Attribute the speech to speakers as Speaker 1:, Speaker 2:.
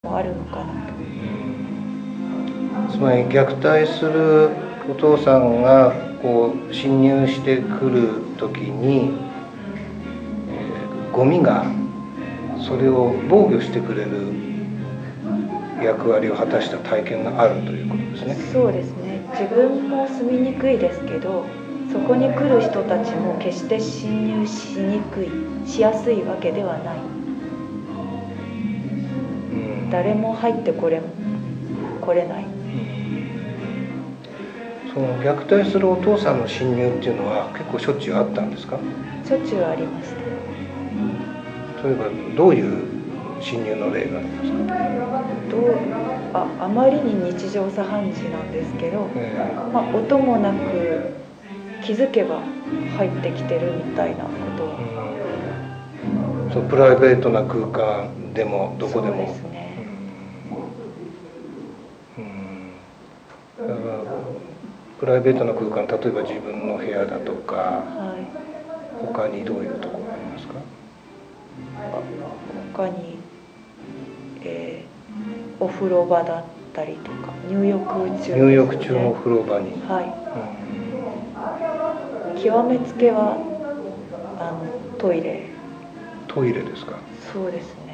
Speaker 1: あるのかなと。
Speaker 2: つまり虐待するお父さんがこう侵入してくる時に、ゴミがそれを防御してくれる役割を果たした体験があるということですね。
Speaker 1: そうですね。自分も住みにくいですけど、そこに来る人たちも決して侵入しにくい、しやすいわけではない。誰も入ってこれない。
Speaker 2: その虐待するお父さんの侵入っていうのは結構しょっちゅうあったんですか？
Speaker 1: しょっちゅうありました。
Speaker 2: 例えばどういう侵入の例がありますか？
Speaker 1: あまりに日常茶飯事なんですけど、音もなく気づけば入ってきてるみたいなことは、
Speaker 2: そうプライベートな空間でもどこでも。
Speaker 1: そうですね。
Speaker 2: だからプライベートな空間、例えば自分の部屋だとか、他にどういうところがありますか？
Speaker 1: 他に、お風呂場だったりとか、入浴中ですね。
Speaker 2: 入浴中の風呂場に。
Speaker 1: 極めつけはトイレ。
Speaker 2: トイレですか？
Speaker 1: そうですね。